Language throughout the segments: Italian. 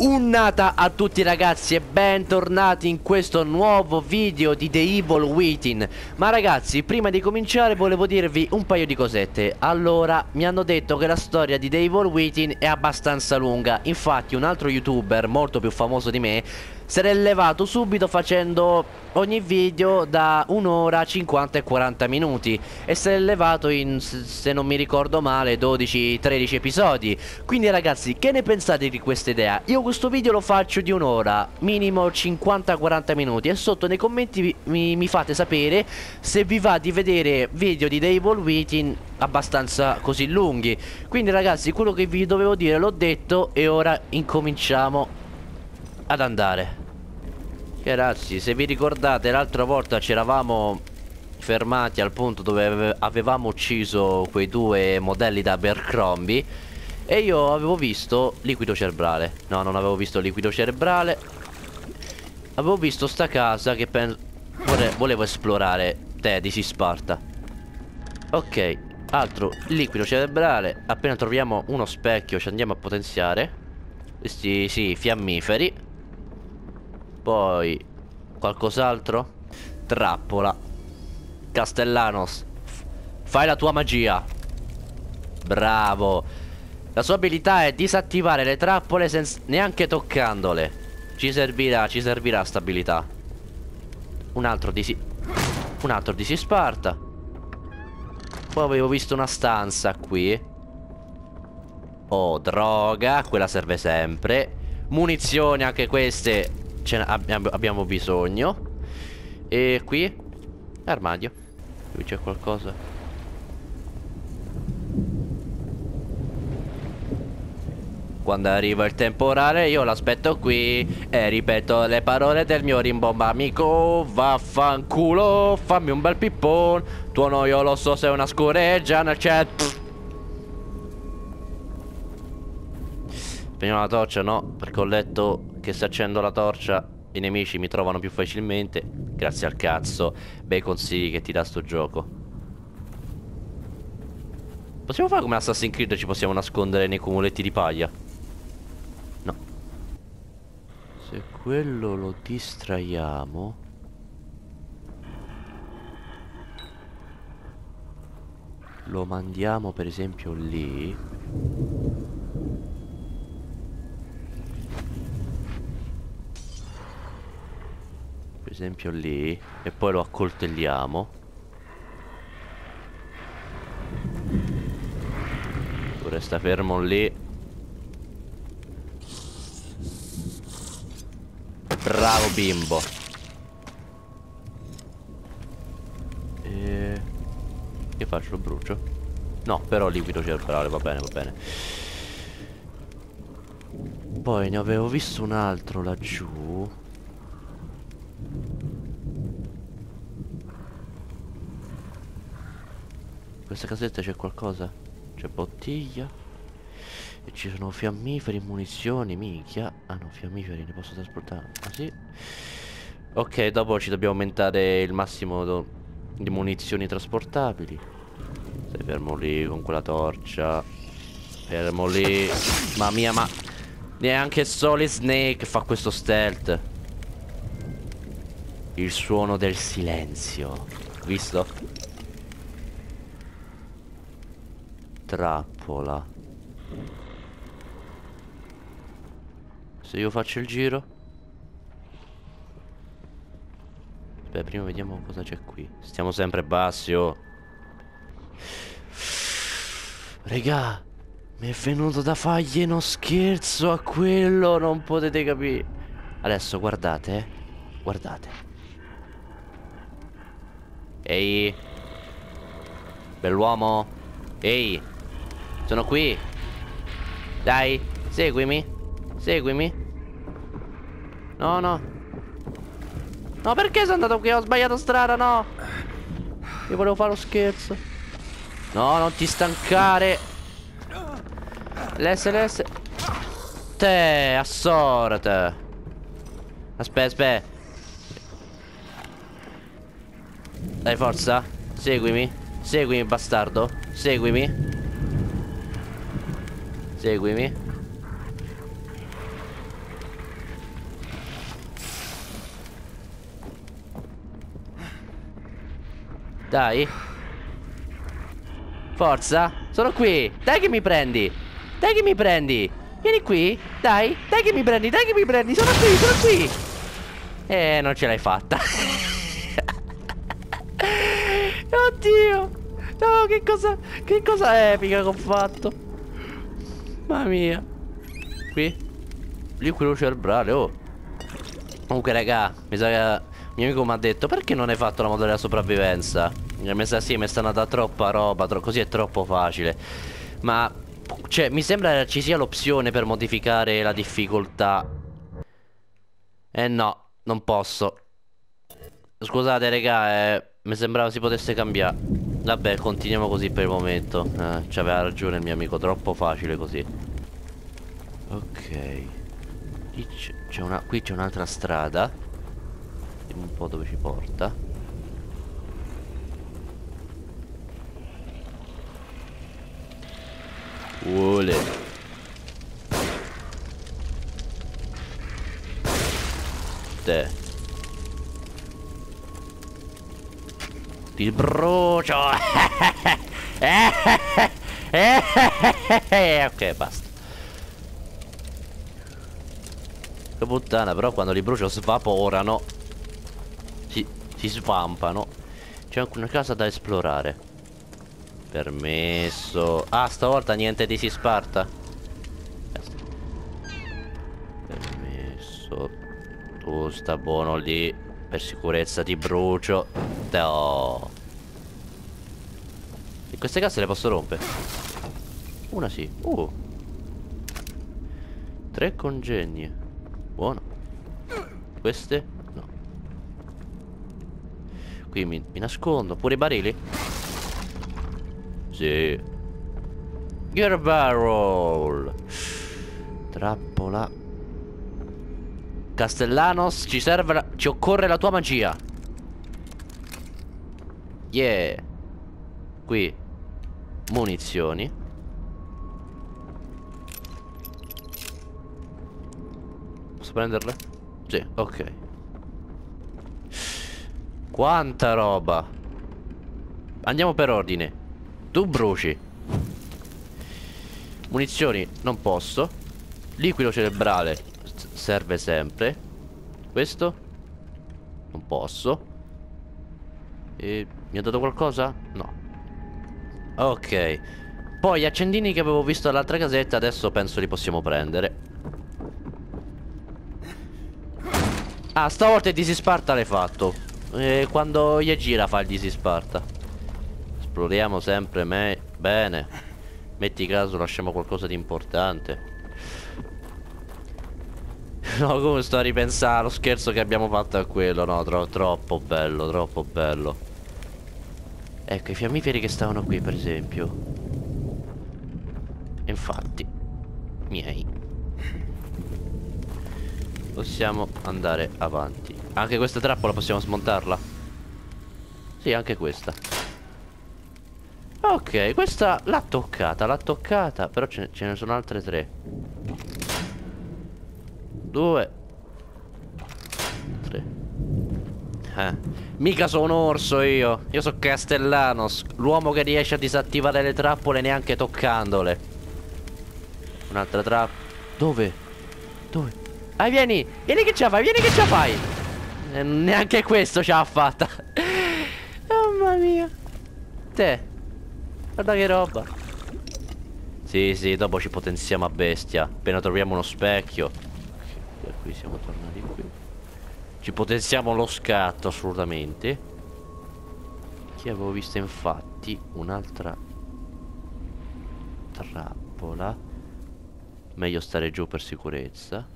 Unnata a tutti ragazzi e bentornati in questo nuovo video di The Evil Within. Ma ragazzi, prima di cominciare volevo dirvi un paio di cosette. Allora, mi hanno detto che la storia di The Evil Within è abbastanza lunga. Infatti un altro youtuber molto più famoso di me si è levato subito facendo ogni video da 1 ora 50 e 40 minuti e si è levato in, se non mi ricordo male, 12-13 episodi. Quindi ragazzi, che ne pensate di questa idea? Io questo video lo faccio di 1 ora, minimo 50-40 minuti, e sotto nei commenti mi fate sapere se vi va di vedere video di The Evil Within abbastanza così lunghi. Quindi ragazzi, quello che vi dovevo dire l'ho detto e ora incominciamo ad andare. Ragazzi, se vi ricordate, l'altra volta ci eravamo fermati al punto dove avevamo ucciso quei due modelli da Abercrombie e io avevo visto liquido cerebrale. No, non avevo visto liquido cerebrale. Avevo visto sta casa che volevo esplorare. Teddy Sparta. Ok, altro liquido cerebrale. Appena troviamo uno specchio ci andiamo a potenziare. Questi sì, fiammiferi. Poi qualcos'altro? Trappola. Castellanos, fai la tua magia. Bravo. La sua abilità è disattivare le trappole senza neanche toccandole. Ci servirà sta abilità. Un altro di Sparta. Poi avevo visto una stanza qui. Oh, droga, quella serve sempre. Munizioni, anche queste abbiamo bisogno. E qui armadio. Qui c'è qualcosa. Quando arriva il temporale io l'aspetto qui e ripeto le parole del mio rimbomba amico. Vaffanculo, fammi un bel pippone. Tuo no, io lo so, sei una scoreggia nel chat. Spegniamo la torcia, no? Perché ho letto che se accendo la torcia i nemici mi trovano più facilmente. Grazie al cazzo, bei consigli che ti dà sto gioco. Possiamo fare come Assassin's Creed, ci possiamo nascondere nei cumuletti di paglia? No. Se quello lo distraiamo, lo mandiamo per esempio lì. Per esempio lì. E poi lo accoltelliamo. Tu resta fermo lì. Bravo bimbo. E... che faccio? Lo brucio? No, però liquido cerebrale, va bene, va bene. Poi ne avevo visto un altro laggiù. In questa casetta c'è qualcosa? C'è bottiglia. E ci sono fiammiferi, munizioni, minchia. Ah no, fiammiferi ne posso trasportare. Ah sì. Ok, dopo ci dobbiamo aumentare il massimo di munizioni trasportabili. Stai fermo lì con quella torcia. Fermo lì. Mamma mia, ma neanche Solid Snake fa questo stealth. Il suono del silenzio. Visto? Trappola. Se io faccio il giro. Aspetta, prima vediamo cosa c'è qui. Stiamo sempre bassi, oh. Regà, mi è venuto da fargli uno scherzo a quello. Non potete capire. Adesso guardate, guardate. Ehi, bell'uomo. Ehi, sono qui. Dai, seguimi. Seguimi. No, no. No, perché sono andato qui? Ho sbagliato strada, no. Io volevo fare lo scherzo. No, non ti stancare. LS. Te, assorta. Aspetta, aspetta. Dai, forza. Seguimi. Seguimi, bastardo. Seguimi. Seguimi. Dai. Forza. Sono qui. Dai che mi prendi. Dai che mi prendi. Vieni qui. Dai. Dai che mi prendi. Dai che mi prendi. Sono qui. Sono qui. Non ce l'hai fatta. Oddio. No, che cosa epica che ho fatto. Mamma mia. Qui. Liquido cerebrale. Oh. Comunque raga, mi sa che mio amico mi ha detto: perché non hai fatto la modalità sopravvivenza? Mi sa sì, mi sta andata troppa roba, così è troppo facile. Ma cioè, mi sembra ci sia l'opzione per modificare la difficoltà. No, non posso. Scusate raga, mi sembrava si potesse cambiare. Vabbè, continuiamo così per il momento. C'aveva ragione il mio amico, troppo facile così. Ok. Qui c'è un'altra strada. Vediamo un po' dove ci porta. Vuole. Te. Ti brucio. Ok, basta. Che puttana, però quando li brucio svaporano. Si svampano. C'è anche una casa da esplorare. Permesso. Ah, stavolta niente di si Sparta. Permesso. Tu sta buono lì. Per sicurezza ti brucio. Oh. E queste casse le posso rompere? Una sì. 3 congegni. Buono. Queste? No. Qui mi nascondo. Pure i barili? Sì. Gear barrel. Trappola. Castellanos, ci occorre la tua magia. Yeah. Qui munizioni. Posso prenderle? Sì, ok. Quanta roba. Andiamo per ordine. Tu bruci. Munizioni non posso. Liquido cerebrale serve sempre. Questo non posso. E mi ha dato qualcosa? No. Ok. Poi gli accendini che avevo visto all'altra casetta adesso penso li possiamo prendere. Ah, stavolta il Disisparta l'hai fatto. Quando gli gira fa il Disisparta. Esploriamo sempre bene. Metti caso lasciamo qualcosa di importante. No, come sto a ripensare lo scherzo che abbiamo fatto a quello. No, troppo bello, troppo bello. Ecco, i fiammiferi che stavano qui, per esempio. Infatti, miei. Possiamo andare avanti. Anche questa trappola possiamo smontarla? Sì, anche questa. Ok, questa l'ha toccata. Però ce ne sono altre 3. 2 3. Mica sono un orso io. Io sono Castellanos, l'uomo che riesce a disattivare le trappole neanche toccandole. Un'altra trappola. Dove? Ah, vieni che ce la fai, vieni che ce la fai. Neanche questo ce l'ha fatta. Mamma mia. Te. Guarda che roba. Sì, dopo ci potenziamo a bestia. Appena troviamo uno specchio. Ok, qui siamo tornati qui. Ci potenziamo lo scatto assolutamente. Che avevo visto infatti un'altra trappola. Meglio stare giù per sicurezza.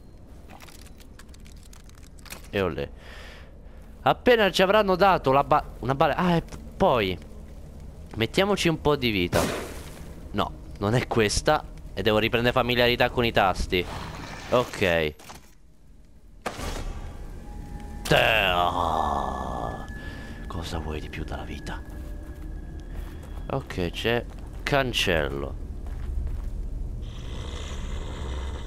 E olè. Appena ci avranno dato una bala. Ah, e poi mettiamoci un po' di vita. No, non è questa. E devo riprendere familiarità con i tasti. Ok. Cosa vuoi di più dalla vita? Ok, c'è cancello.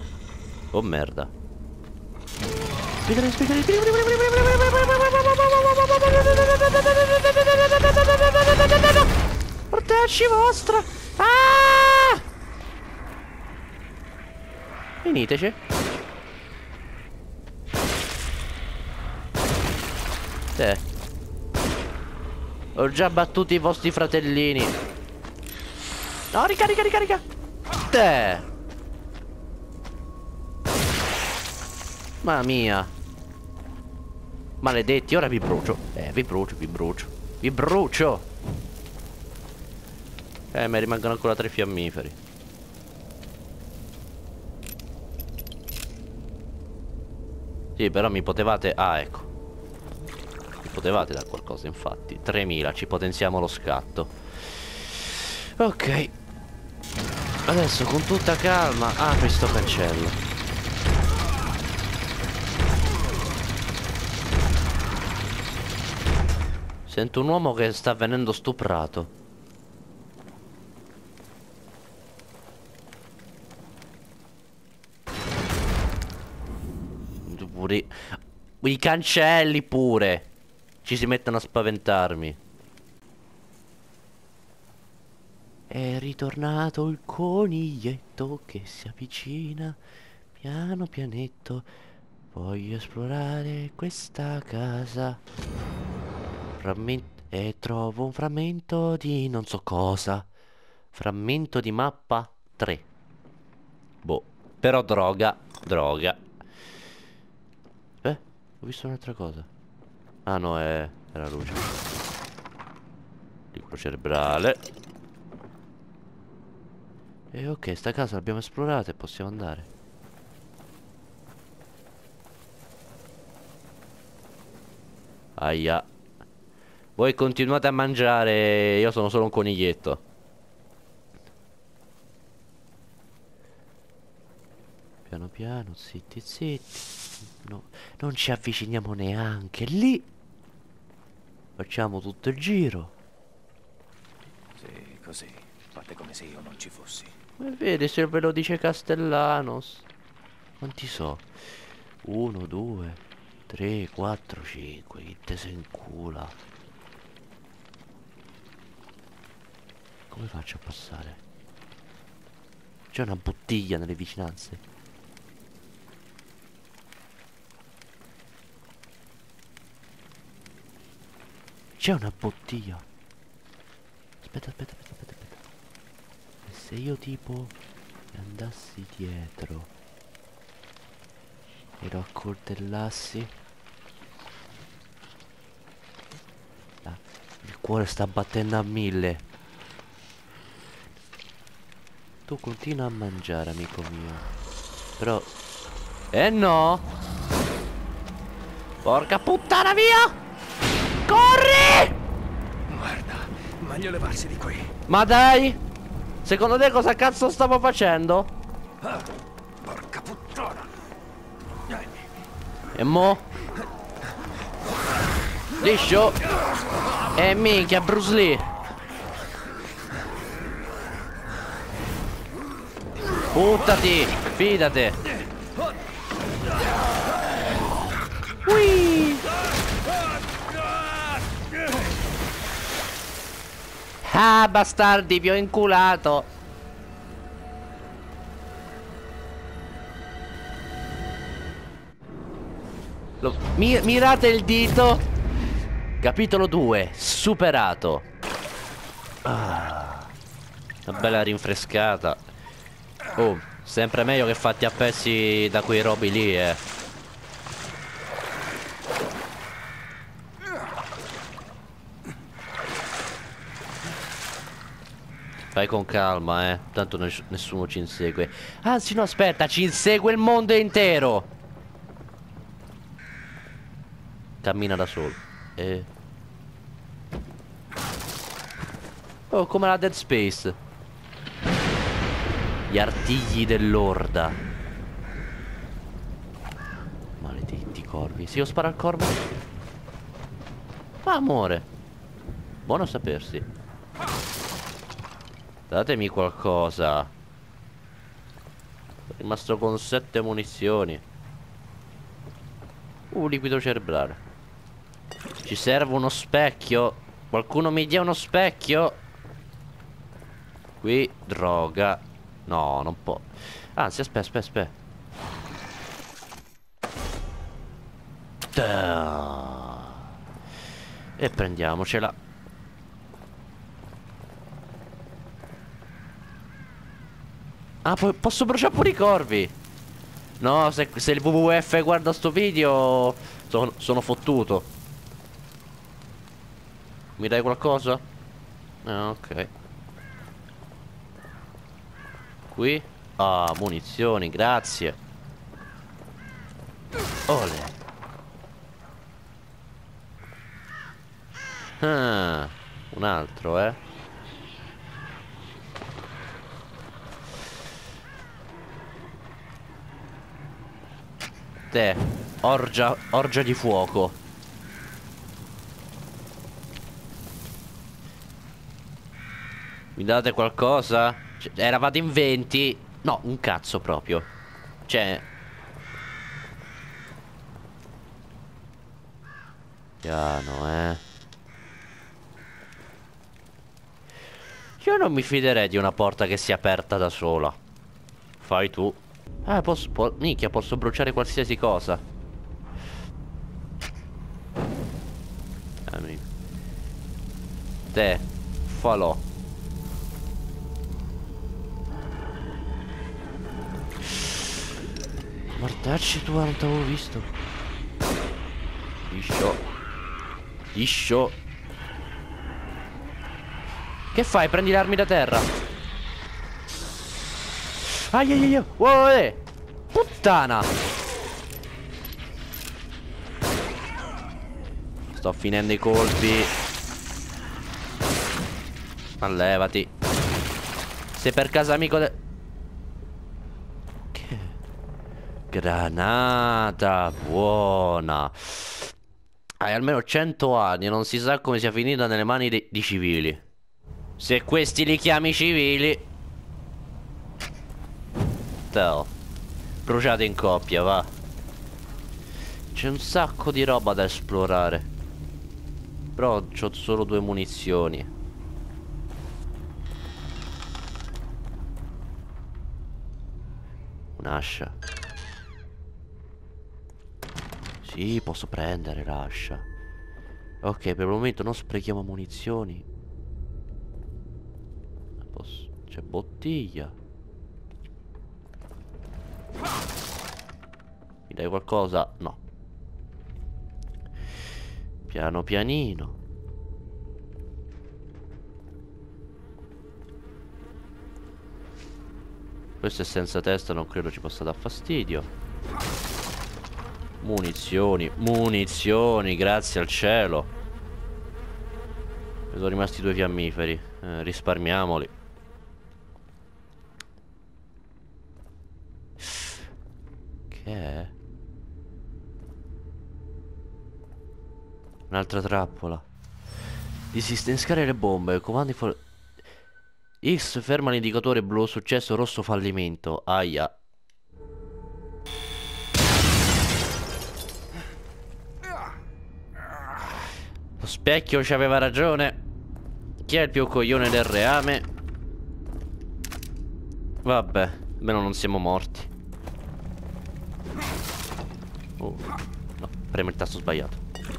Oh merda. Spiegami. Portacci vostra. Ah! Veniteci. Te. Ho già battuto i vostri fratellini. No, ricarica, ricarica. Te. Mamma mia. Maledetti, ora vi brucio. Vi brucio, vi brucio. Vi brucio. Mi rimangono ancora 3 fiammiferi. Sì, però mi potevate... Ah, ecco. Mi potevate dare qualcosa, infatti. 3000, ci potenziamo lo scatto. Ok. Adesso con tutta calma apri sto cancello. Sento un uomo che sta venendo stuprato. Pure... I cancelli pure. Ci si mettono a spaventarmi. È ritornato il coniglietto che si avvicina piano pianetto. Voglio esplorare questa casa. E trovo un frammento di non so cosa. Frammento di mappa 3. Boh. Però droga. Droga. Ho visto un'altra cosa. Ah no, è la luce. Liquido cerebrale. E ok, sta casa l'abbiamo esplorata e possiamo andare. Aia. Voi continuate a mangiare. Io sono solo un coniglietto. Piano piano, zitti zitti. No, non ci avviciniamo neanche lì. Facciamo tutto il giro. Sì, così. Fate come se io non ci fossi. E vedi se ve lo dice Castellanos. Quanti so? 1, 2, 3, 4, 5. Chi te se incula? Come faccio a passare? C'è una bottiglia nelle vicinanze. C'è una bottiglia. Aspetta. E se io tipo andassi dietro e lo accoltellassi? Ah, il cuore sta battendo a 1000. Tu continua a mangiare, amico mio. Però... no! Porca puttana, via! Corri! Guarda, meglio levarsi di qui. Ma dai! Secondo te cosa cazzo stavo facendo? Ah, porca puttana. E mo? Liscio? Minchia, Bruce Lee. Buttati, fidate. Ui. Ah, bastardi, vi ho inculato. Mirate il dito. Capitolo 2, superato. Ah, una bella rinfrescata. Oh, sempre meglio che fatti a pezzi da quei robi lì, Vai con calma, tanto nessuno ci insegue. Anzi, no, aspetta, ci insegue il mondo intero. Cammina da solo. Oh, come la Dead Space. Gli artigli dell'orda. Maledetti corvi. Se io sparo al corvo? Ma amore. Buono a sapersi. Datemi qualcosa. Sono rimasto con 7 munizioni. Liquido cerebrale. Ci serve uno specchio. Qualcuno mi dia uno specchio. Qui, droga. No, non può. Anzi, aspetta. E prendiamocela. Ah, poi posso bruciare pure i corvi. No, se il WWF guarda sto video sono fottuto. Mi dai qualcosa? Ah, ok. Qui? Ah, munizioni, grazie. Ole. Ah, un altro, Te, orgia di fuoco. Mi date qualcosa? Cioè, eravate in 20. No, un cazzo proprio. Cioè, piano, Io non mi fiderei di una porta che si è aperta da sola. Fai tu. Ah, minchia, posso bruciare qualsiasi cosa. Te, falò. Guardacci tu, non t'avevo visto. Liscio. Che fai? Prendi le armi da terra. Aia. Wow, puttana. Sto finendo i colpi. Ma levati. Sei per caso amico Che granata buona. Hai almeno 100 anni e non si sa come sia finita nelle mani di civili. Se questi li chiami civili. Teo. Bruciate in coppia, va. C'è un sacco di roba da esplorare. Però c'ho solo 2 munizioni. Un'ascia. Sì, posso prendere l'ascia. Ok, per il momento non sprechiamo munizioni. C'è bottiglia. Mi dai qualcosa? No. Piano pianino. Questo è senza testa, non credo ci possa dar fastidio. Munizioni, grazie al cielo. Mi sono rimasti 2 fiammiferi. Risparmiamoli. Che è? Un'altra trappola. Disinnescare le bombe. Comandi X ferma l'indicatore blu. Successo rosso fallimento. Aia. Lo specchio ci aveva ragione. Chi è il più coglione del reame? Vabbè, almeno non siamo morti. Oh, no, premo il tasto sbagliato.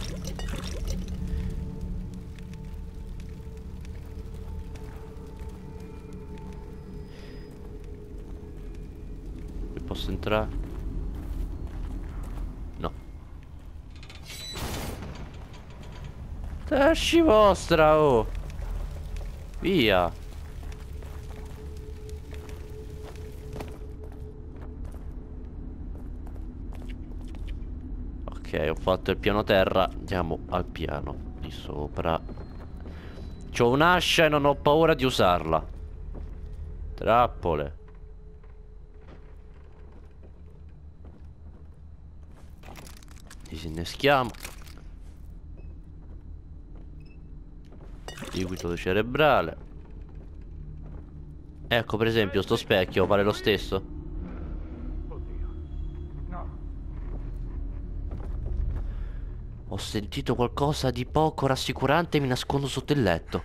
Qui posso entrare? No. Esci vostra, oh. Via. Ok, ho fatto il piano terra. Andiamo al piano di sopra. C'ho un'ascia e non ho paura di usarla. Trappole. Disinneschiamo. Liquido cerebrale. Ecco, per esempio, sto specchio vale lo stesso? Ho sentito qualcosa di poco rassicurante e mi nascondo sotto il letto.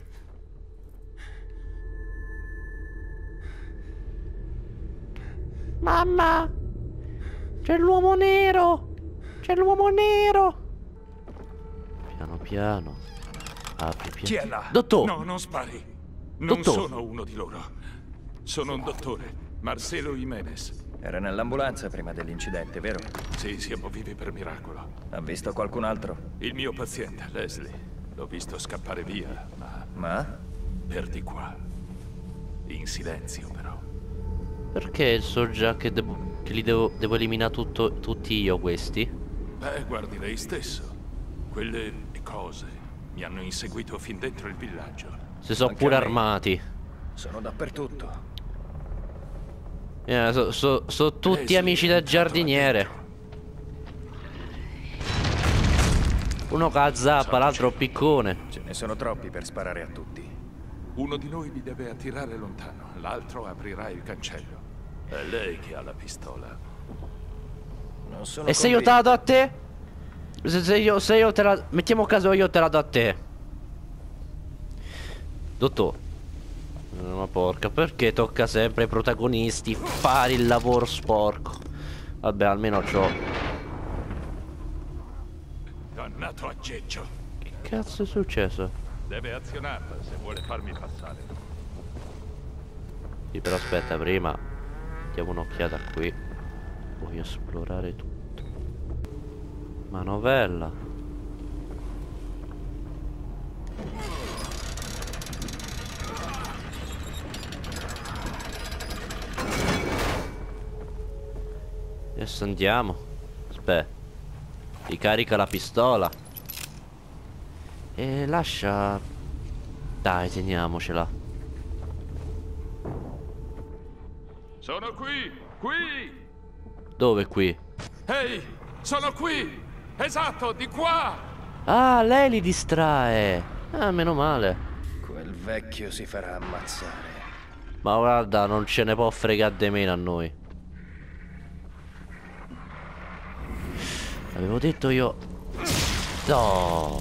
Mamma! C'è l'uomo nero! C'è l'uomo nero! Piano piano. Apri piano. Chi è là? Dottore! No, non spari. Non Dottore. sono uno di loro. Sono un dottore, Marcelo Jimenez. Era nell'ambulanza prima dell'incidente, vero? Sì, siamo vivi per miracolo. Ha visto qualcun altro? Il mio paziente, Leslie. L'ho visto scappare via, ma Ma? per di qua. In silenzio, però. Perché so già che, devo eliminare tutti io questi? Beh, guardi lei stesso. Quelle cose mi hanno inseguito fin dentro il villaggio. Si sono Anche pure a me. armati. Sono dappertutto. So tutti Leslie amici è del entrato giardiniere. là Uno con la zappa, l'altro piccone. Ce ne sono troppi per sparare a tutti. dentro. Uno di noi li deve attirare lontano, l'altro aprirà il cancello. È lei che ha la pistola. Non sono E se io te la convinto. do a te? Se io te la... Mettiamo caso io te la do a te. Dottore. Ma porca, perché tocca sempre ai protagonisti fare il lavoro sporco? Vabbè, almeno c'ho... Dannato aggeggio. Che cazzo è successo? Deve azionarla se vuole farmi passare. Sì, però aspetta, prima diamo un'occhiata qui. Voglio esplorare tutto. Manovella. Adesso andiamo. Aspetta. Ricarica la pistola. E lascia... Dai, teniamocela. Sono qui! Qui! Dove qui? Ehi! Sono qui! Esatto, di qua! Ah, lei li distrae. Ah, meno male. Quel vecchio si farà ammazzare. Ma guarda, non ce ne può fregare di meno a noi. Avevo detto io. No.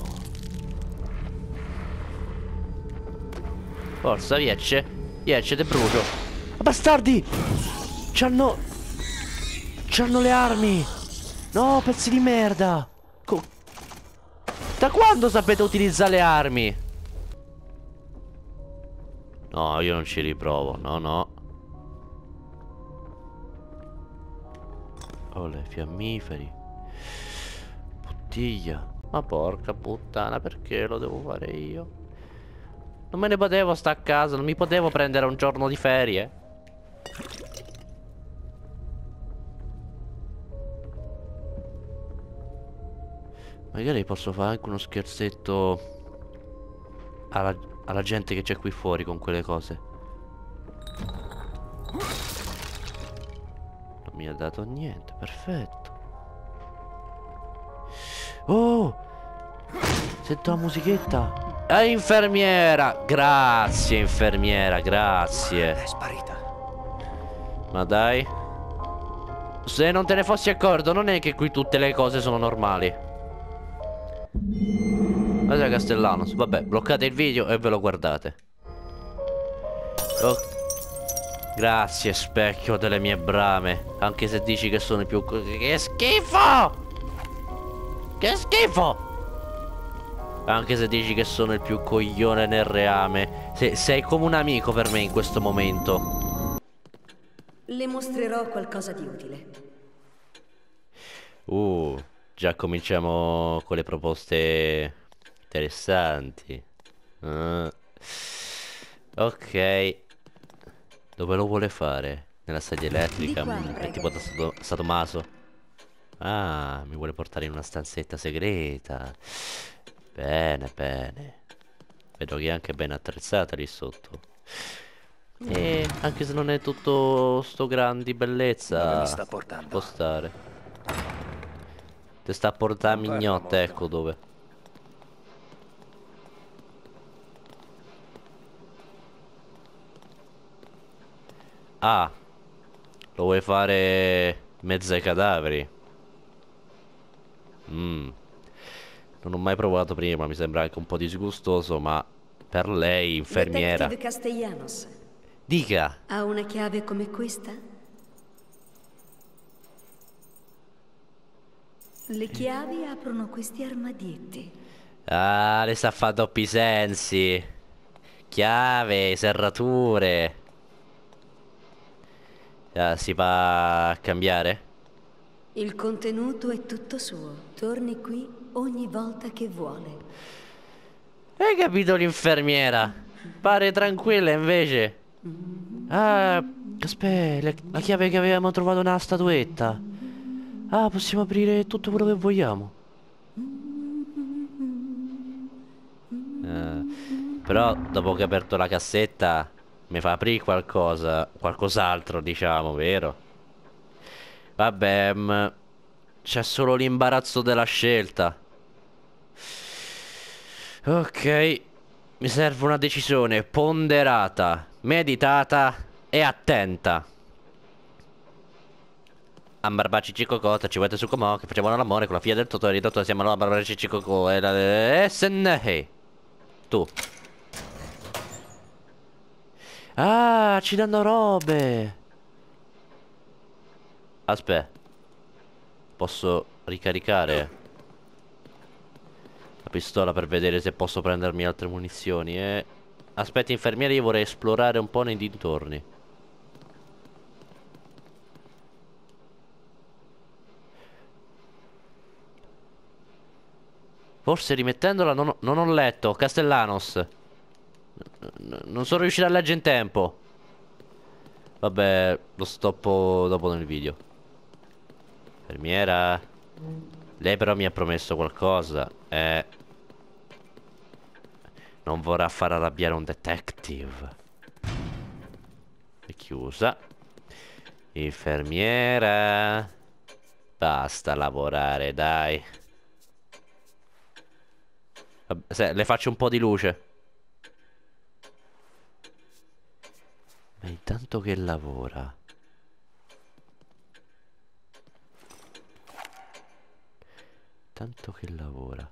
Forza, viecce. Viecce, te brucio. Ma bastardi! C'hanno le armi. No, pezzi di merda. Da quando sapete utilizzare le armi? No, io non ci riprovo. No, no. Oh, le fiammiferi. Bottiglia. Ma porca puttana, perché lo devo fare io? Non me ne potevo sta a casa. Non mi potevo prendere un giorno di ferie. Magari posso fare anche uno scherzetto alla gente che c'è qui fuori con quelle cose. Non mi ha dato niente, perfetto. Oh! Sento la musichetta. Infermiera! Grazie, infermiera, grazie. È sparita. Ma dai. Se non te ne fossi accorto, non è che qui tutte le cose sono normali. Guarda Castellanos, vabbè, bloccate il video e ve lo guardate. Oh. Grazie specchio delle mie brame. Anche se dici che sono il più... Che schifo! Che schifo! Anche se dici che sono il più coglione nel reame. Sei come un amico per me in questo momento. Le mostrerò qualcosa di utile. Già cominciamo con le proposte interessanti. Ok. Dove lo vuole fare? Nella sedia elettrica? Di qua, È prego. tipo da Sadomaso. Ah, mi vuole portare in una stanzetta segreta. Bene, bene. Vedo che è anche ben attrezzata lì sotto. E anche se non è tutto sto gran di Dove bellezza, mi sta portando? può stare. Te sta a portare Non parla mignotte, molto. ecco dove. Ah, lo vuoi fare in mezzo ai cadaveri? Non Non ho mai provato prima, mi sembra anche un po' disgustoso, ma per lei, infermiera. Detective Castellanos, Dica. ha una chiave come questa? Le chiavi aprono questi armadietti. Ah, le sta a fare doppi sensi. Chiave, serrature. Ah, si va a cambiare? Il contenuto è tutto suo. Torni qui ogni volta che vuole. Hai capito l'infermiera? Pare tranquilla invece. Ah, aspetta, la chiave che avevamo trovato nella statuetta. Ah, possiamo aprire tutto quello che vogliamo. Però dopo che ho aperto la cassetta mi fa aprire qualcos'altro, diciamo, vero? Vabbè, c'è solo l'imbarazzo della scelta. Ok, mi serve una decisione ponderata, meditata e attenta. Ambarbaci cicocota, ci vuoi su comò che facevano l'amore con la figlia del Totò, ridotto siamo alla Ambarbaci cicocò e la SNH. Tu. Ah, ci danno robe. Aspetta, posso ricaricare la pistola per vedere se posso prendermi altre munizioni. Aspetta, infermiere, io vorrei esplorare un po' nei dintorni. Forse rimettendola non ho letto. Castellanos. Non sono riuscito a leggere in tempo. Vabbè, lo stoppo dopo nel video. Infermiera. Lei però mi ha promesso qualcosa. Non vorrà far arrabbiare un detective. È chiusa. Infermiera. Basta lavorare, dai. Vabbè, le faccio un po' di luce. Ma intanto che lavora. Tanto che lavora.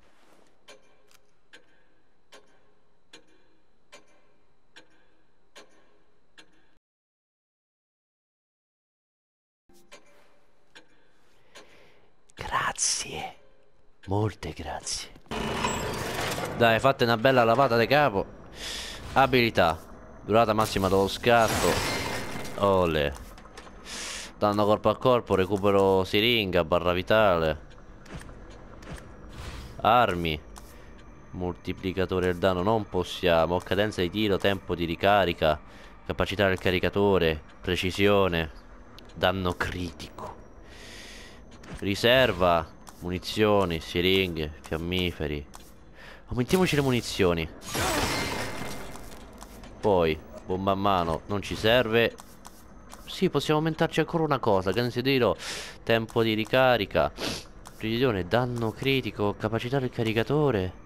Grazie. Molte grazie. Dai, fate una bella lavata di capo. Abilità. Durata massima dello scatto. Ole. Danno corpo a corpo, recupero siringa, barra vitale. Armi. Moltiplicatore del danno non possiamo. Cadenza di tiro, tempo di ricarica, capacità del caricatore, precisione, danno critico. Riserva, munizioni, siringhe, fiammiferi. Aumentiamoci le munizioni. Poi, bomba a mano, non ci serve. Sì, possiamo aumentarci ancora una cosa. Cadenza di tiro, tempo di ricarica, precisione, danno critico, capacità del caricatore.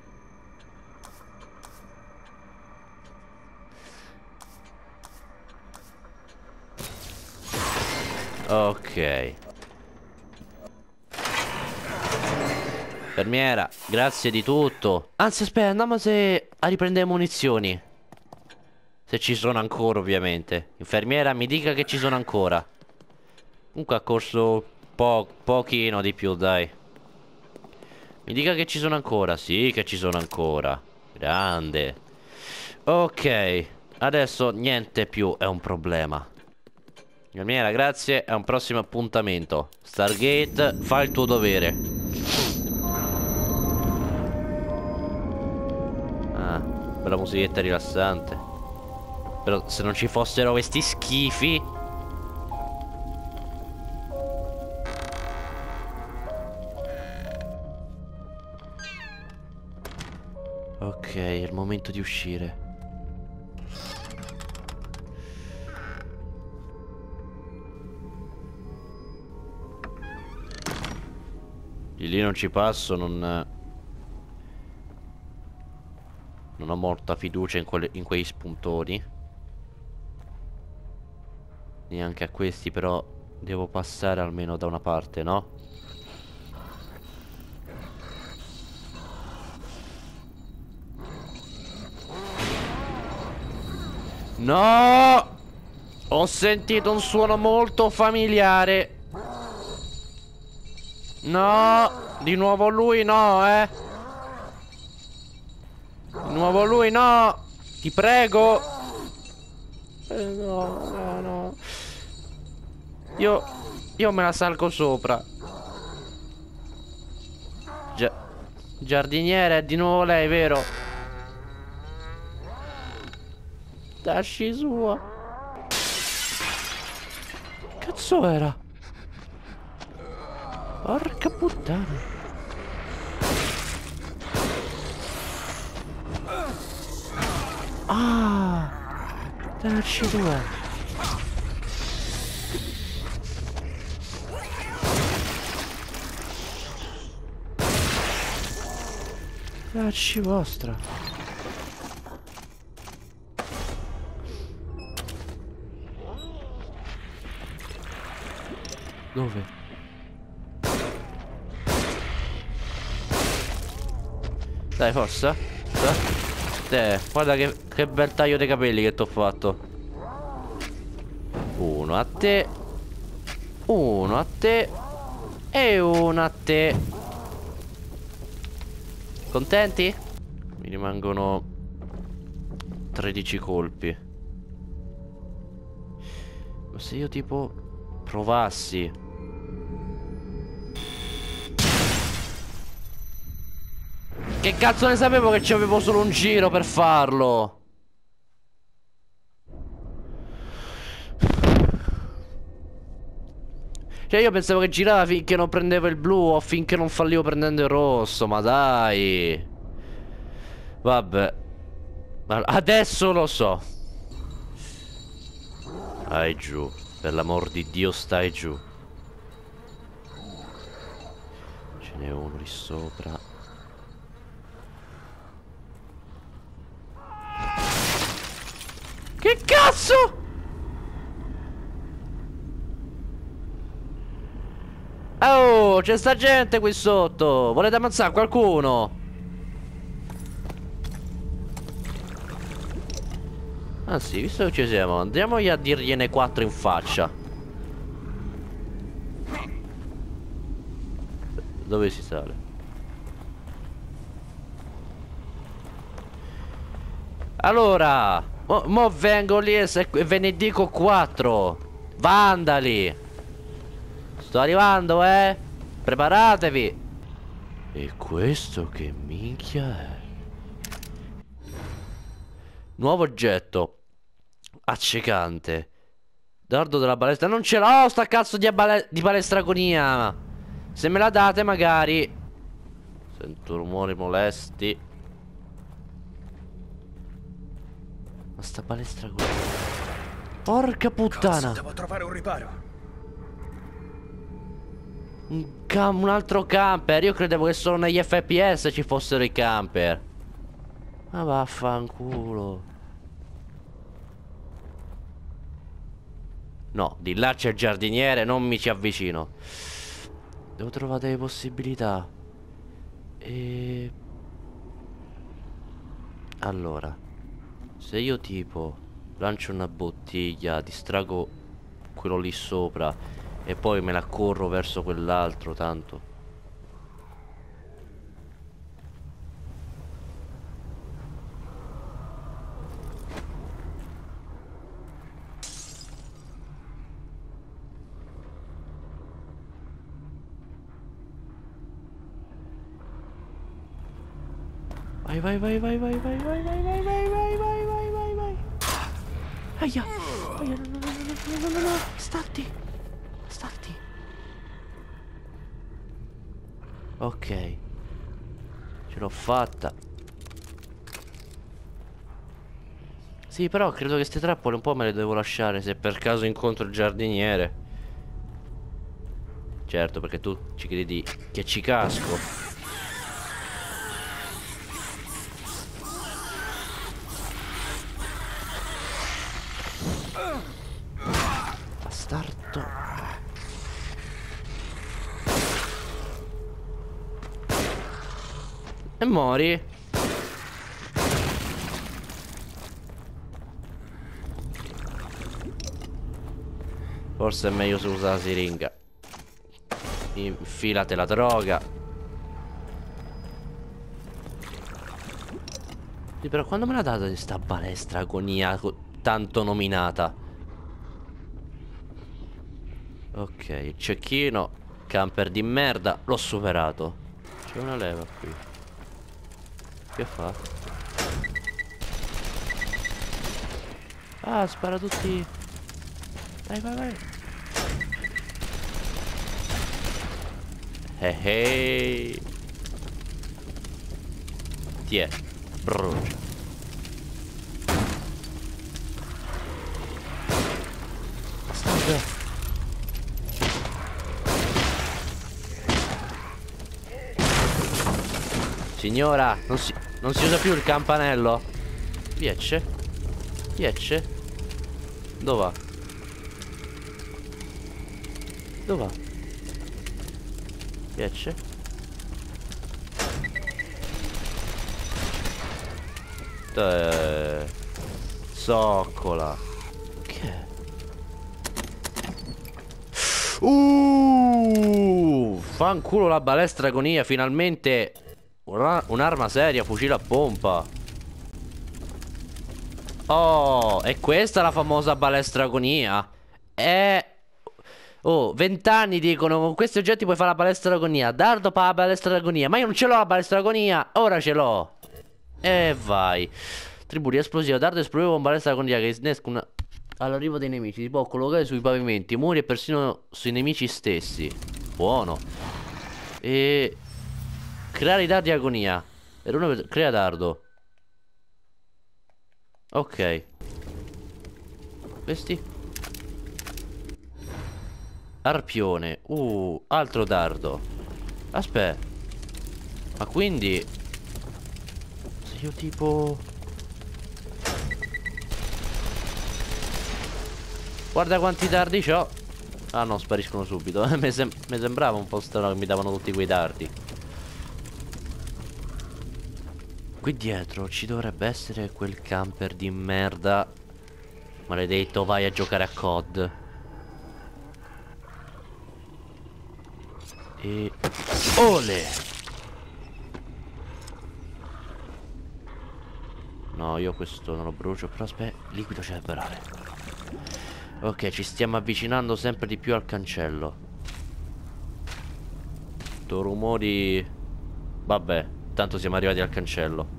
Ok. Infermiera, grazie di tutto. Anzi, aspetta, andiamo a riprendere munizioni. Se ci sono ancora, ovviamente. Infermiera, mi dica che ci sono ancora. Comunque ha corso pochino di più, dai. Mi dica che ci sono ancora. Sì, che ci sono ancora. Grande. Ok. Adesso niente più è un problema. Infermiera, grazie. A un prossimo appuntamento. Stargate, fa il tuo dovere. Ah, bella musichetta rilassante. Però se non ci fossero questi schifi. Ok, è il momento di uscire. Di lì non ci passo, non ho molta fiducia in quei spuntoni. Neanche a questi, però devo passare almeno da una parte, no? No! Ho sentito un suono molto familiare. No! Di nuovo lui no, Di nuovo lui no! Ti prego! No, no, no. Io me la salgo sopra. Giardiniere, è di nuovo lei, vero? Dasci sua. Cazzo era? Porca puttana. Ah, darci due. Darci vostra. Dove? Dai, forza. Guarda che bel taglio dei capelli che t'ho fatto. Uno a te. Uno a te. E uno a te. Contenti? Mi rimangono 13 colpi. Ma se io tipo provassi. Che cazzo ne sapevo che ci avevo solo un giro per farlo? Cioè io pensavo che girava finché non prendevo il blu o finché non fallivo prendendo il rosso. Ma dai. Vabbè. Adesso lo so. Stai giù. Per l'amor di Dio stai giù. Ce n'è uno lì sopra. Che cazzo? Oh, c'è sta gente qui sotto. Volete ammazzare qualcuno? Anzi, visto che ci siamo, andiamogli a dirgliene 4 in faccia. Dove si sale? Allora, mo vengo lì e ve ne dico 4. Vandali. Sto arrivando, preparatevi. E questo che minchia è? Nuovo oggetto. Accecante. Dardo della balestra. Non ce l'ho sta cazzo di palestragonia. Se me la date magari. Sento rumori molesti. Ma sta palestragonia. Porca puttana. Devo trovare un riparo. Un altro camper. Io credevo che solo negli FPS ci fossero i camper. Ma vaffanculo. No, di là c'è il giardiniere. Non mi ci avvicino. Devo trovare delle possibilità. Allora, se io tipo lancio una bottiglia, distrago quello lì sopra e poi me la corro verso quell'altro, tanto. Vai, vai, vai, vai, vai, vai, vai, vai, vai, vai, vai, vai, vai, vai, vai. Aia, aia, no, no, no, no, no, no, no, statti, statti. Ok, ce l'ho fatta. Sì, però credo che ste trappole un po' me le devo lasciare se per caso incontro il giardiniere. Certo, perché tu ci credi che ci casco. Bastardo. E mori. Forse è meglio se usa la siringa. Infilate la droga. Sì, però quando me l'ha data questa balestra agonia tanto nominata? Ok, il cecchino. Camper di merda. L'ho superato. C'è una leva qui. Che fa? Ah, spara tutti. Vai, vai, vai. Hey. Tiè. Brucia. Bastardo. Signora, non si usa più il campanello. Riesce? Riesce? Dove va? Dove va? Riesce? Zoccola. Che è? Fanculo la balestra agonia, finalmente. Un'arma seria, fucile a pompa. Oh, è questa la famosa balestra agonia? Oh, 20 anni dicono con questi oggetti puoi fare la balestra agonia. Dardo fa la balestra agonia. Ma io non ce l'ho la balestra agonia. Ora ce l'ho. E vai. Tribù di esplosiva. Dardo esplosivo con balestra agonia che innesca una... All'arrivo dei nemici si può collocare sui pavimenti, muri e persino sui nemici stessi. Buono. E... creare i dardi agonia. Crea dardo. Ok. Questi. Arpione. Altro dardo. Aspetta. Ma quindi se io tipo... Guarda quanti dardi c'ho. Ah no, spariscono subito. Mi sembrava un po' strano che mi davano tutti quei dardi. Qui dietro ci dovrebbe essere quel camper di merda. Maledetto, vai a giocare a COD. E... ole! No, io questo non lo brucio. Però aspetta, liquido cerebrale. Ok, ci stiamo avvicinando sempre di più al cancello. Sto rumori... vabbè, tanto siamo arrivati al cancello.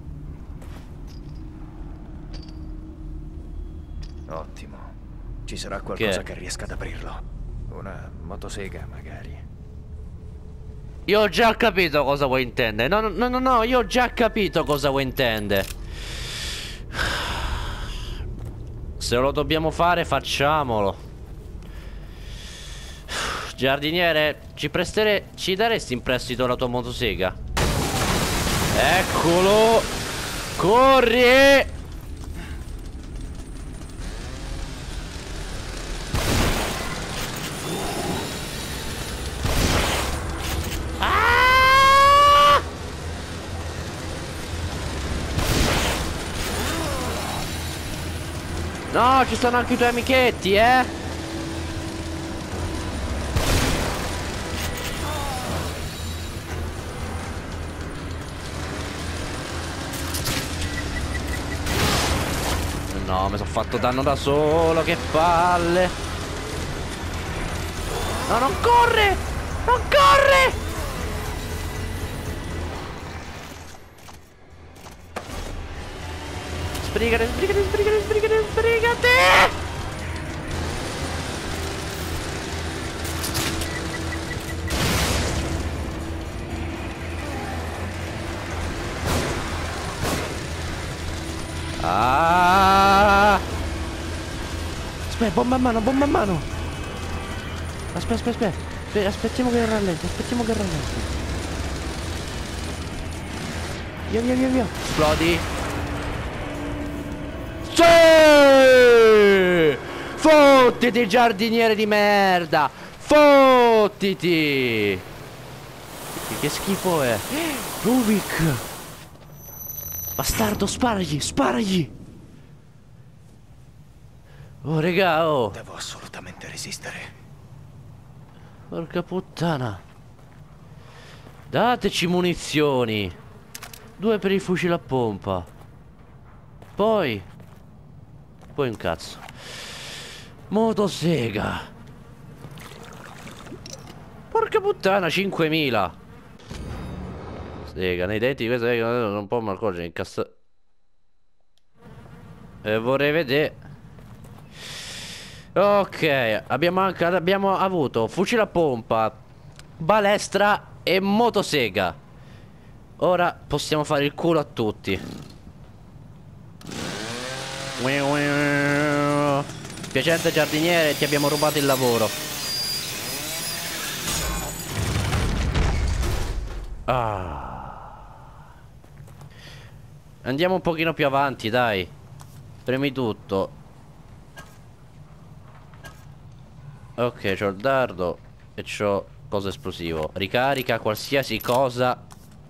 Ottimo. Ci sarà qualcosa che riesca ad aprirlo. Una motosega, magari. Io ho già capito cosa vuoi intendere. No, io ho già capito cosa vuoi intendere. Se lo dobbiamo fare, facciamolo. Giardiniere, ci daresti in prestito la tua motosega? Eccolo! Corri! No, ci sono anche i tuoi amichetti, eh? No, mi sono fatto danno da solo, che palle. No, non corre! Non corre! Sbrigate, sbrigate, sbrigate, sbrigate, sbrigate! Ah! Aspetta, bomba a mano, bomba a mano! Aspetta. Aspettiamo che rallenti, Via. Esplodi! Sì! Fottiti, giardiniere di merda! Fottiti! Che schifo è? Rubik! Bastardo, sparagli! Oh, regà, oh. Devo assolutamente resistere. Porca puttana. Dateci munizioni. 2 per il fucile a pompa. Poi un cazzo. Motosega. Porca puttana, 5000. Sega, nei denti di questa sega non può malcogliere incassa. E vorrei vedere. Ok, abbiamo avuto fucile a pompa, balestra e motosega. Ora possiamo fare il culo a tutti. Piacente giardiniere, ti abbiamo rubato il lavoro. Andiamo un pochino più avanti, dai. Premi tutto. Ok, c'ho il dardo e c'ho cosa esplosivo. Ricarica qualsiasi cosa.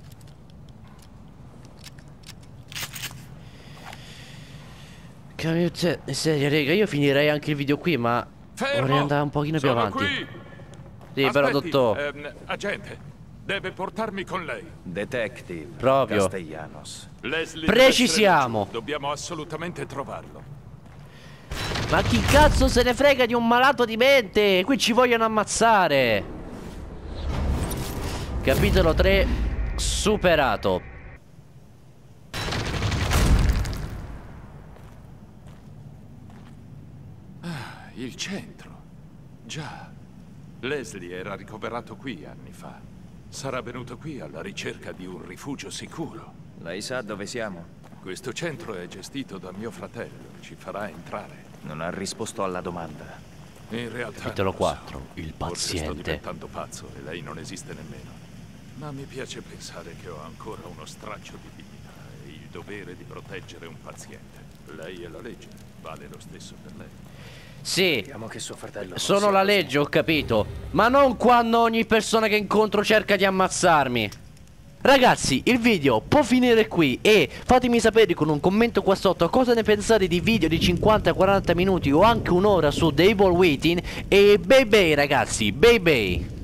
Serio, raga, io finirei anche il video qui, ma vorrei andare un pochino più avanti. Qui. Sì, Aspetti, però dottore. agente, deve portarmi con lei. Detective Proprio. Castellanos. Leslie Precisiamo. Dobbiamo assolutamente trovarlo. Ma chi cazzo se ne frega di un malato di mente? Qui ci vogliono ammazzare. Capitolo 3 superato. Il centro. Già. Leslie era ricoverato qui anni fa. Sarà venuto qui alla ricerca di un rifugio sicuro. Lei sa dove siamo? Questo centro è gestito da mio fratello. Ci farà entrare. Non ha risposto alla domanda. In realtà Capitolo non lo so. 4, il Forse sto paziente. diventando pazzo e lei non esiste nemmeno. Ma mi piace pensare che ho ancora uno straccio di dignità e il dovere di proteggere un paziente. Lei è la legge. Vale lo stesso per lei. Sì, Speriamo che suo fratello non sono sia la così. legge, ho capito. Ma non quando ogni persona che incontro cerca di ammazzarmi. Ragazzi, il video può finire qui e fatemi sapere con un commento qua sotto cosa ne pensate di video di 50-40 minuti o anche un'ora su The Evil Within. E bye bye ragazzi, bye bye.